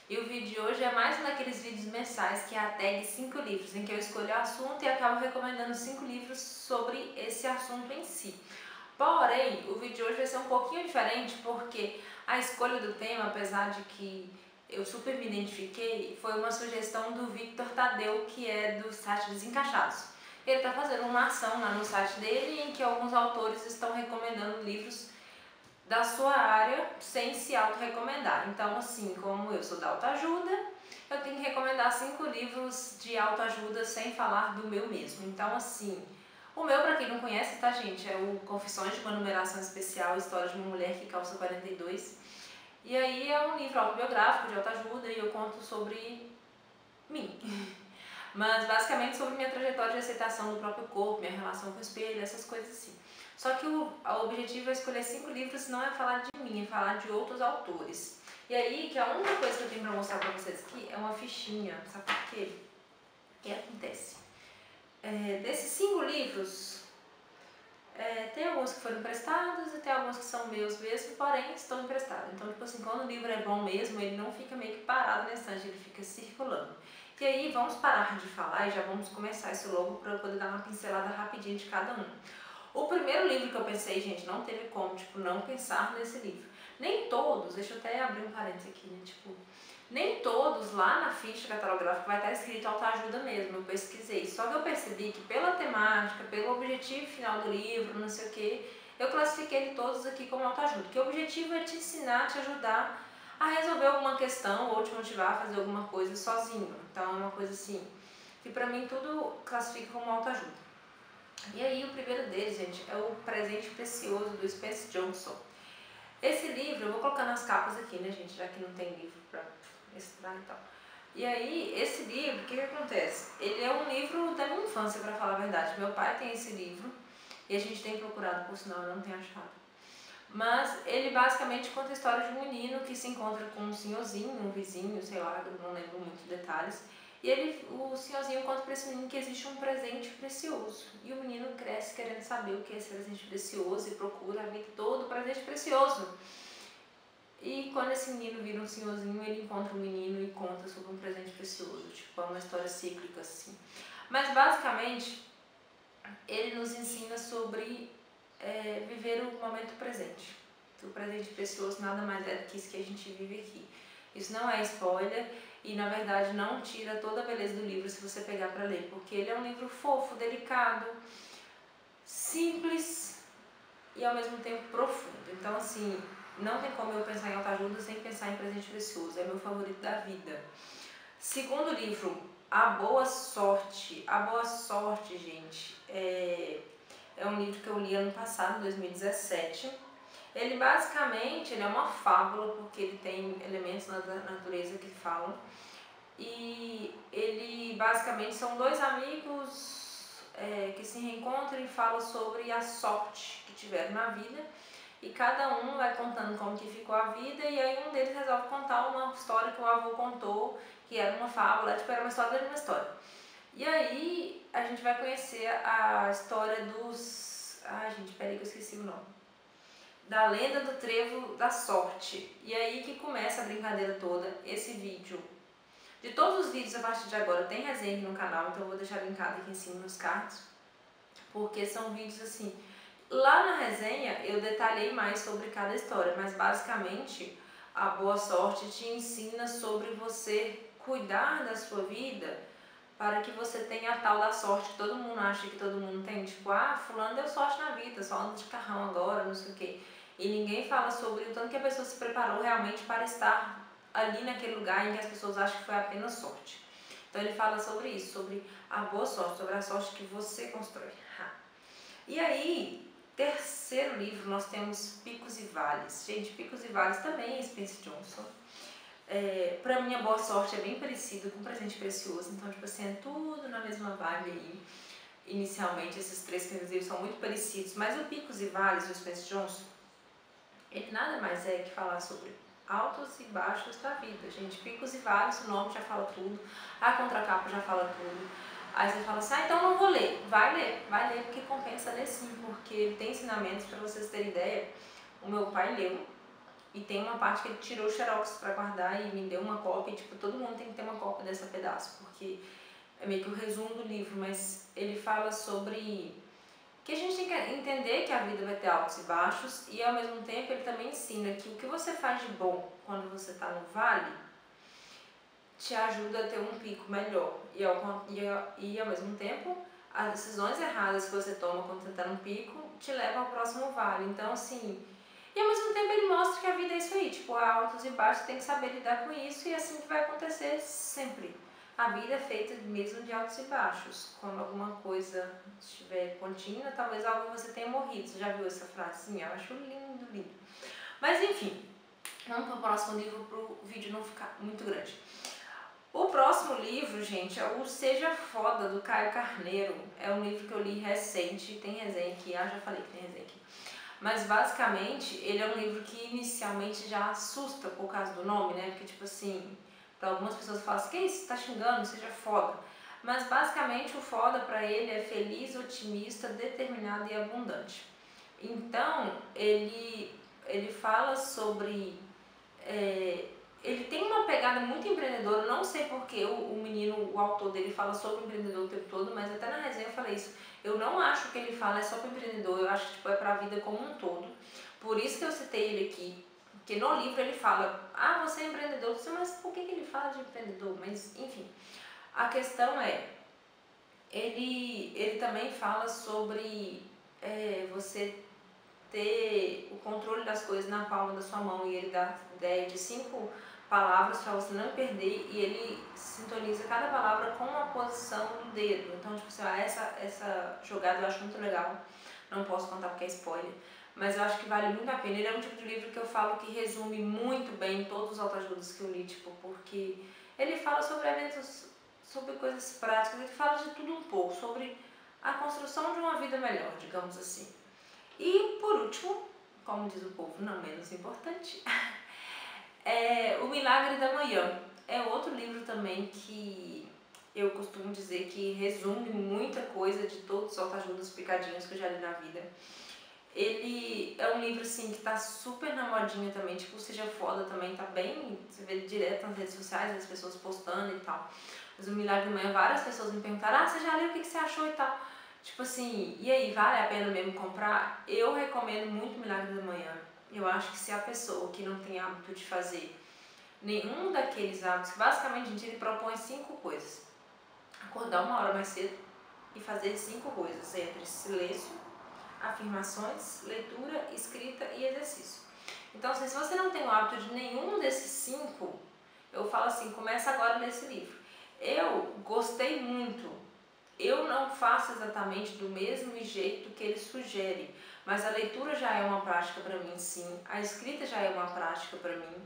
E o vídeo de hoje é mais um daqueles vídeos mensais que é a tag 5 livros, em que eu escolho o assunto e acabo recomendando 5 livros sobre esse assunto em si. Porém, o vídeo de hoje vai ser um pouquinho diferente porque a escolha do tema, apesar de que eu super me identifiquei, foi uma sugestão do Victor Tadeu, que é do site Desencaixados. Ele está fazendo uma ação lá no site dele em que alguns autores estão recomendando livros da sua área sem se auto-recomendar. Então, assim, como eu sou da autoajuda, eu tenho que recomendar 5 livros de autoajuda sem falar do meu mesmo. Então, assim, o meu, pra quem não conhece, tá, gente, é o Confissões de uma Numeração Especial, História de uma Mulher que Calça 42. E aí é um livro autobiográfico de autoajuda e eu conto sobre mim. Mas basicamente sobre minha trajetória de aceitação do próprio corpo, minha relação com o espelho, essas coisas assim. Só que o objetivo é escolher 5 livros, não é falar de mim, é falar de outros autores. E aí, que a única coisa que eu tenho pra mostrar pra vocês aqui é uma fichinha, sabe por quê? O que acontece? Desses 5 livros, tem alguns que foram emprestados e tem alguns que são meus mesmo, porém estão emprestados. Então, tipo assim, quando o livro é bom mesmo, ele não fica meio que parado na estante, ele fica circulando. E aí, vamos parar de falar e já vamos começar isso logo para eu poder dar uma pincelada rapidinho de cada um. O primeiro livro que eu pensei, gente, não teve como, tipo, não pensar nesse livro. Nem todos, deixa eu até abrir um parênteses aqui, né, tipo, nem todos lá na ficha catalográfica vai estar escrito autoajuda mesmo, eu pesquisei. Só que eu percebi que pela temática, pelo objetivo final do livro, não sei o que, eu classifiquei ele todos aqui como autoajuda. Que o objetivo é te ensinar, te ajudar a resolver alguma questão ou te motivar a fazer alguma coisa sozinho. Então é uma coisa assim, que pra mim tudo classifica como autoajuda. E aí o primeiro deles, gente, é o Presente Precioso, do Spence Johnson. Esse livro, eu vou colocar nas capas aqui, né, gente, já que não tem livro pra mostrar e tal. E aí, esse livro, o que acontece? Ele é um livro da minha infância, pra falar a verdade. Meu pai tem esse livro e a gente tem procurado, por sinal, eu não tenho achado. Mas ele basicamente conta a história de um menino que se encontra com um senhorzinho, um vizinho, sei lá, eu não lembro muitos detalhes. E o senhorzinho conta para esse menino que existe um presente precioso. E o menino cresce querendo saber o que é esse presente precioso e procura a vida toda o presente precioso. E quando esse menino vira um senhorzinho, ele encontra um menino e conta sobre um presente precioso. Tipo, é uma história cíclica assim. Mas basicamente, ele nos ensina sobre viver o momento presente. O presente precioso nada mais é do que isso que a gente vive aqui. Isso não é spoiler e na verdade não tira toda a beleza do livro se você pegar para ler, porque ele é um livro fofo, delicado, simples e ao mesmo tempo profundo. Então assim, não tem como eu pensar em autoajuda sem pensar em presente precioso, é meu favorito da vida. Segundo livro, A Boa Sorte. A Boa Sorte, gente, é um livro que eu li ano passado, 2017. Ele basicamente ele é uma fábula, porque ele tem elementos na natureza que falam. E ele basicamente são 2 amigos que se reencontram e falam sobre a sorte que tiveram na vida. E cada um vai contando como que ficou a vida, e aí um deles resolve contar uma história que o avô contou, que era uma fábula, tipo, era uma história dentro de uma história. E aí a gente vai conhecer a história dos... Ai, gente, peraí que eu esqueci o nome. Da lenda do trevo da sorte. E aí que começa a brincadeira toda, esse vídeo. De todos os vídeos a partir de agora tem resenha no canal, então eu vou deixar linkado aqui em cima nos cards. Porque são vídeos assim... Lá na resenha eu detalhei mais sobre cada história, mas basicamente a Boa Sorte te ensina sobre você cuidar da sua vida para que você tenha a tal da sorte que todo mundo acha que todo mundo tem. Tipo, ah, fulano deu sorte na vida, só anda de carrão agora, não sei o quê. E ninguém fala sobre o tanto que a pessoa se preparou realmente para estar ali naquele lugar em que as pessoas acham que foi apenas sorte. Então ele fala sobre isso, sobre a boa sorte, sobre a sorte que você constrói. E aí... Terceiro livro, nós temos Picos e Vales. Gente, Picos e Vales também é Spence Johnson. Pra mim, a Boa Sorte é bem parecido com Presente Precioso. Então, tipo assim, é tudo na mesma vibe aí. Inicialmente, esses 3 primeiros livros são muito parecidos. Mas o Picos e Vales, do Spence Johnson, ele nada mais é que falar sobre altos e baixos da vida, gente. Picos e Vales, o nome já fala tudo. A contracapa já fala tudo. Aí você fala assim, ah, então não vou ler. Vai ler porque compensa ler sim, porque ele tem ensinamentos. Para vocês terem ideia, o meu pai leu E tem uma parte que ele tirou o xerox pra guardar e me deu uma cópia, e, tipo, todo mundo tem que ter uma cópia dessa pedaço, porque é meio que o resumo do livro, mas ele fala sobre que a gente tem que entender que a vida vai ter altos e baixos, e ao mesmo tempo ele também ensina que o que você faz de bom quando você está no vale te ajuda a ter um pico melhor, e ao mesmo tempo as decisões erradas que você toma quando você está no pico te levam ao próximo vale. Então, assim, e ao mesmo tempo ele mostra que a vida é isso aí, tipo, há altos e baixos, tem que saber lidar com isso, e é assim que vai acontecer sempre. A vida é feita mesmo de altos e baixos. Quando alguma coisa estiver contínua, talvez algo você tenha morrido. Você já viu essa frase? Sim, eu acho lindo, lindo. Mas enfim, vamos para o próximo livro para o vídeo não ficar muito grande. O próximo livro, gente, é o Seja Foda, do Caio Carneiro. É um livro que eu li recente, tem resenha aqui, já falei que tem resenha aqui. Mas basicamente, ele é um livro que inicialmente já assusta por causa do nome, né? Porque tipo assim, para algumas pessoas falam assim, que isso, tá xingando, seja foda. Mas basicamente o foda para ele é feliz, otimista, determinado e abundante. Então, ele fala sobre... ele tem uma pegada muito empreendedora, não sei porque o menino, o autor dele fala sobre empreendedor o tempo todo, mas até na resenha eu falei isso. Eu não acho que ele fala é só para empreendedor, eu acho que tipo, é para a vida como um todo. Por isso que eu citei ele aqui, porque no livro ele fala, você é empreendedor, mas por que ele fala de empreendedor? Mas enfim, a questão é, ele também fala sobre você ter o controle das coisas na palma da sua mão, e ele dá ideia de 5 palavras para você não perder, e ele sintoniza cada palavra com uma posição do dedo. Então, tipo assim, essa jogada eu acho muito legal, não posso contar porque é spoiler, mas eu acho que vale muito a pena. Ele é um tipo de livro que eu falo que resume muito bem todos os autoajudas que eu li, tipo, porque ele fala sobre eventos, sobre coisas práticas, ele fala de tudo um pouco, sobre a construção de uma vida melhor, digamos assim. E por último, como diz o povo, não menos importante, O Milagre da Manhã. É outro livro também que eu costumo dizer que resume muita coisa de todos os autoajudas picadinhos que eu já li na vida. Ele é um livro assim que tá super na modinha também, tipo, Seja Foda também, tá bem, você vê direto nas redes sociais, as pessoas postando e tal. Mas O Milagre da Manhã, várias pessoas me perguntaram, você já leu, o que você achou e tal? Tipo assim, e aí, vale a pena mesmo comprar? Eu recomendo muito Milagre da Manhã. Eu acho que se a pessoa que não tem hábito de fazer nenhum daqueles hábitos, que basicamente, gente, ele propõe 5 coisas. Acordar 1 hora mais cedo e fazer 5 coisas, entre silêncio, afirmações, leitura, escrita e exercício. Então, assim, se você não tem o hábito de nenhum desses 5, eu falo assim, começa agora nesse livro. Eu gostei muito. Eu não faço exatamente do mesmo jeito que ele sugere, mas a leitura já é uma prática para mim, sim. A escrita já é uma prática para mim.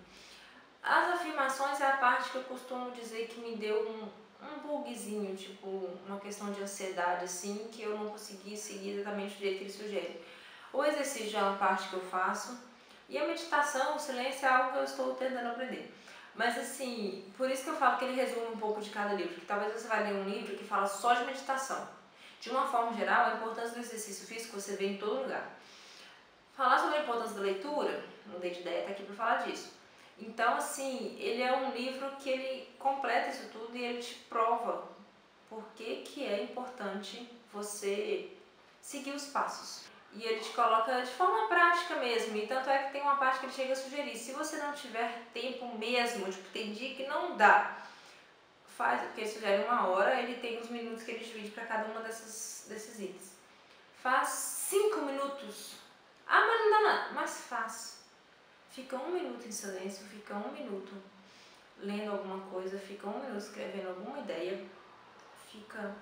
As afirmações é a parte que eu costumo dizer que me deu um bugzinho, tipo uma questão de ansiedade, assim, que eu não consegui seguir exatamente do jeito que ele sugere. O exercício já é uma parte que eu faço, e a meditação, o silêncio é algo que eu estou tentando aprender. Mas assim, por isso que eu falo que ele resume um pouco de cada livro, que talvez você vai ler um livro que fala só de meditação. De uma forma geral, a importância do exercício físico você vê em todo lugar. Falar sobre a importância da leitura, não dei de ideia, tá aqui para falar disso. Então, assim, ele é um livro que ele completa isso tudo e ele te prova por que é importante você seguir os passos. E ele te coloca de forma prática mesmo, e tanto é que tem uma parte que ele chega a sugerir, se você não tiver tempo mesmo, tipo, tem dia que não dá, faz, porque ele sugere 1 hora, ele tem uns minutos que ele divide para cada uma desses itens. Faz 5 minutos. Mas não dá nada, mas faz. Fica 1 minuto em silêncio, fica 1 minuto lendo alguma coisa, fica 1 minuto escrevendo alguma ideia, fica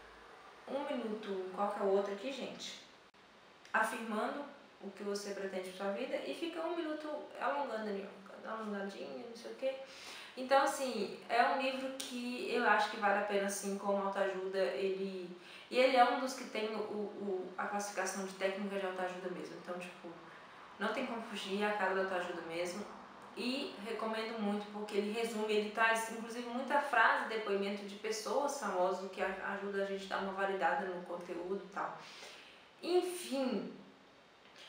1 minuto, qualquer outro aqui, gente, afirmando o que você pretende para sua vida, e fica 1 minuto alongando ali, alongadinho, não sei o que. Então, assim, é um livro que eu acho que vale a pena, assim, como autoajuda, e ele é um dos que tem a classificação de técnica de autoajuda mesmo. Então, tipo, não tem como fugir, é a cara da autoajuda mesmo. E recomendo muito porque ele resume, ele traz inclusive muita frase, depoimento de pessoas famosas, que ajuda a gente a dar uma validada no conteúdo e tal. Enfim,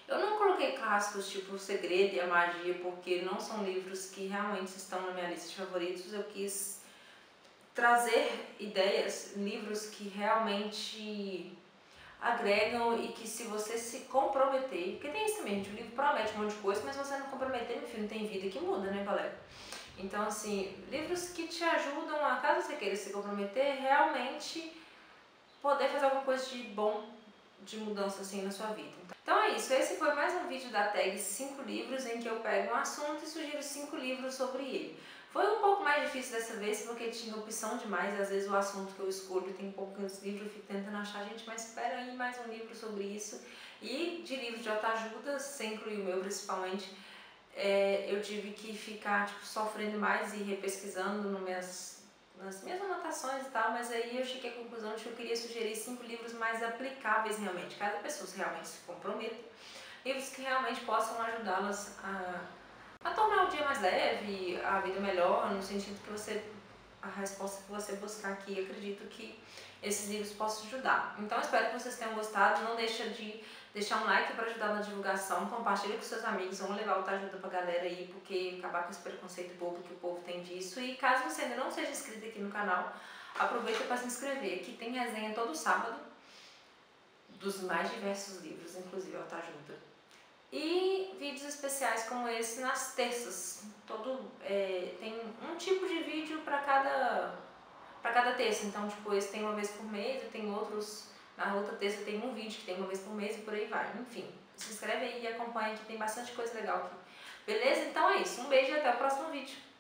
Eu não coloquei clássicos tipo O Segredo e a Magia, porque não são livros que realmente estão na minha lista de favoritos. Eu quis trazer ideias, livros que realmente agregam e que se você se comprometer, porque tem isso também, o livro promete um monte de coisa, mas se você não comprometer, meu filho, não tem vida que muda, né, galera? Então, assim, livros que te ajudam a, caso você queira se comprometer, realmente poder fazer alguma coisa de bom, de mudança, assim, na sua vida. Então é isso, esse foi mais um vídeo da tag 5 livros, em que eu pego um assunto e sugiro 5 livros sobre ele. Foi um pouco mais difícil dessa vez, porque tinha opção demais, às vezes o assunto que eu escolho tem poucos livros, eu fico tentando achar, gente, mas espera aí mais um livro sobre isso. E de livros de autoajuda, sem incluir o meu principalmente, eu tive que ficar tipo, sofrendo mais e repesquisando nas minhas anotações e tal, mas aí eu cheguei à conclusão de que eu queria sugerir 5 livros mais aplicáveis realmente, cada pessoa se realmente se comprometa, livros que realmente possam ajudá-las a tornar o dia mais leve, a vida melhor, no sentido que a resposta que você buscar aqui, acredito que esses livros possam ajudar. Então espero que vocês tenham gostado, não deixa de deixar um like para ajudar na divulgação, compartilha com seus amigos, vamos levar o ajuda pra galera aí, porque acabar com esse preconceito bobo que o povo tem disso. E caso você ainda não seja inscrito aqui no canal, aproveita para se inscrever, aqui tem resenha todo sábado dos mais diversos livros, inclusive autoajuda. E vídeos especiais como esse nas terças. Tem um tipo de vídeo para cada terça. Então, tipo, esse tem uma vez por mês e tem outros. Na outra terça tem um vídeo que tem uma vez por mês e por aí vai. Enfim, se inscreve aí e acompanha que tem bastante coisa legal aqui. Beleza? Então é isso. Um beijo e até o próximo vídeo.